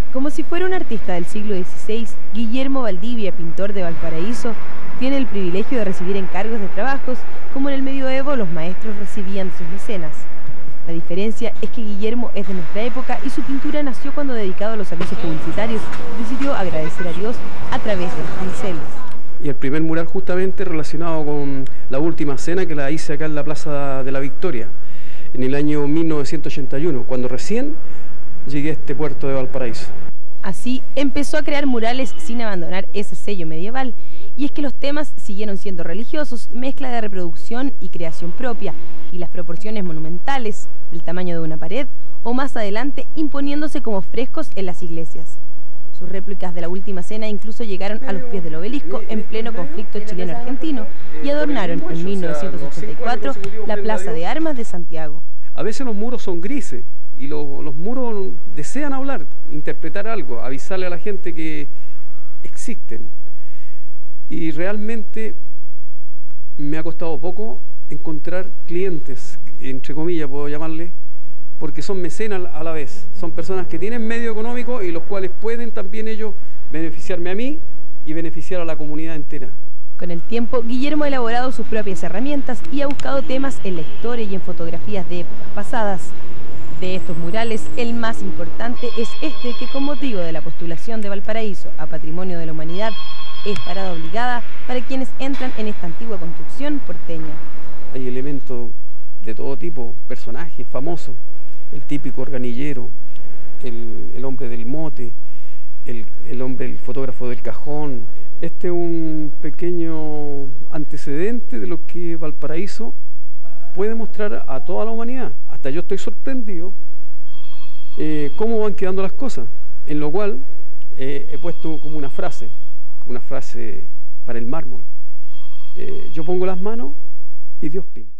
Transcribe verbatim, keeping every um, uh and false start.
Como si fuera un artista del siglo dieciséis, Guillermo Valdivia, pintor de Valparaíso, tiene el privilegio de recibir encargos de trabajos como en el medioevo los maestros recibían de sus mecenas. La diferencia es que Guillermo es de nuestra época y su pintura nació cuando, dedicado a los avisos publicitarios, decidió agradecer a Dios a través de los pinceles. Y el primer mural justamente relacionado con la última cena que la hice acá en la Plaza de la Victoria, en el año mil novecientos ochenta y uno, cuando recién llegué a este puerto de Valparaíso. Así empezó a crear murales sin abandonar ese sello medieval, y es que los temas siguieron siendo religiosos, mezcla de reproducción y creación propia, y las proporciones monumentales, del tamaño de una pared, o más adelante imponiéndose como frescos en las iglesias. Sus réplicas de la última cena incluso llegaron a los pies del obelisco en pleno conflicto chileno-argentino y adornaron en mil novecientos ochenta y cuatro la Plaza de Armas de Santiago. A veces los muros son grises y lo, los muros desean hablar, interpretar algo, avisarle a la gente que existen. Y realmente me ha costado poco encontrar clientes, entre comillas puedo llamarle, porque son mecenas a la vez, son personas que tienen medio económico y los cuales pueden también ellos beneficiarme a mí y beneficiar a la comunidad entera. Con el tiempo, Guillermo ha elaborado sus propias herramientas y ha buscado temas en la historia y en fotografías de épocas pasadas. De estos murales, el más importante es este que, con motivo de la postulación de Valparaíso a Patrimonio de la Humanidad, es parada obligada para quienes entran en esta antigua construcción porteña. Hay elementos de todo tipo, personajes famosos, el típico organillero, el, el hombre del mote, el, el hombre, el fotógrafo del cajón. Este es un pequeño antecedente de lo que Valparaíso puede mostrar a toda la humanidad. Hasta yo estoy sorprendido eh, cómo van quedando las cosas, en lo cual eh, he puesto como una frase, una frase para el mármol. Eh, yo pongo las manos y Dios pinta.